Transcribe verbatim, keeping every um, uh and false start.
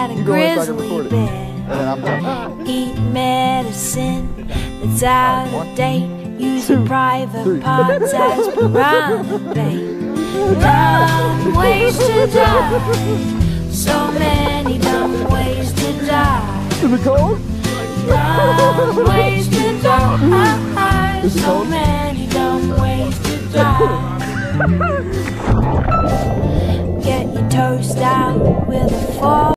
cat and grizzly bear. Eat medicine that's out of date. Use your private parts as piranha bait. Dumb ways to die. So many dumb ways to die. Is it cold? Dumb ways to die. So many dumb ways to die. Get your toast out with a fork.